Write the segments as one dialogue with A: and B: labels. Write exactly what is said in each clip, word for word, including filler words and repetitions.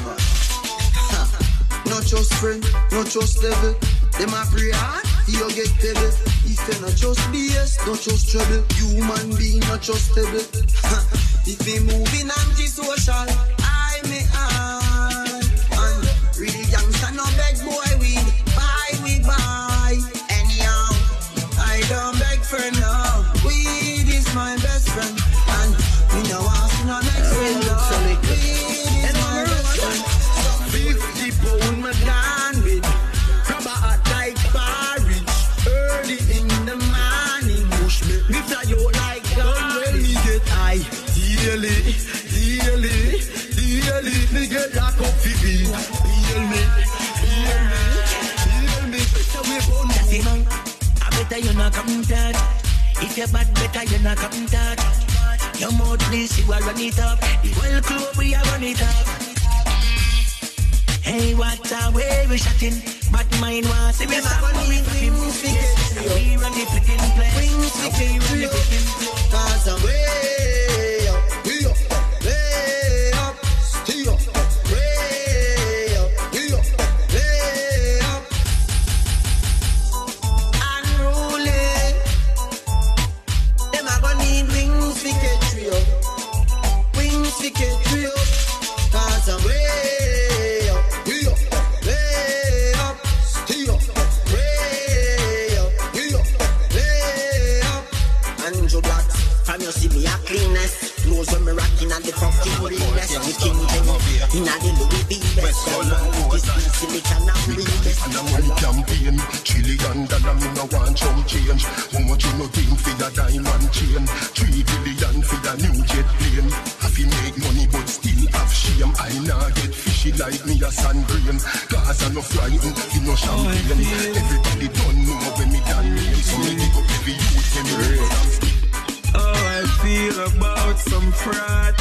A: never. Not just friend, not just devil. Them a pray hard, you get pebble. If you not just B S, not just trouble. Human being, not just stable. If we moving anti-social, I may on. And real youngster no beg boy weed. Buy we buy. Anyhow, I don't beg for now. Weed is my best friend. And we know us no next friend. Weed is my best friend. Fifty pound my gun with. Grab a hot like porridge. Early in the morning. Push me, me fly out like God. When me get high. Daily, daily, daily, me get a coffee bean. Feel me, feel me, feel me. Better we born. That's it, man. I better you not come touch. If you're bad, better you not come touch. Your mouth, please, you are run it up. The whole club, we are run it up. Hey, what a way we shotting. But mine was the best of me. We run the flicking place. We run the flicking. Pass away. When me rockin' at the fucking realest, the king in a the Louis V best. This is silicon and real best. And I'm on the campaign, trillion dollar me no want some change. How much you no think for your diamond chain? Three billion for your new jet plane. Have you make money but still have shame? I nah get fishy like me a sand grain. Cause I'm no frightened, you no champagne. Everybody don't know when me done me. So me pick up every youth when me raise.
B: Oh, I feel about some fraud.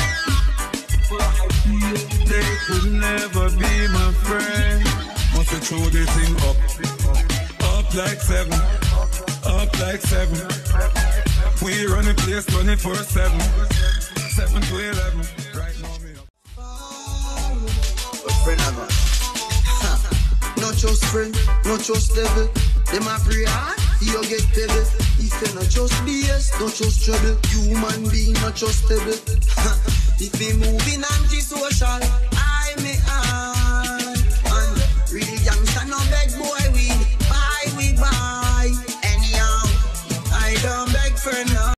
B: They could never be my friend. Must we throw this thing up, up like seven, up like seven. We run the place twenty-four seven, seven to eleven. Right now me up.
A: A friend of us. Not just friend, not just devil. Them a pray hard, you get pebble. If you not just B S, not just trouble. Human being, not just stable. If we moving anti-social, I may on.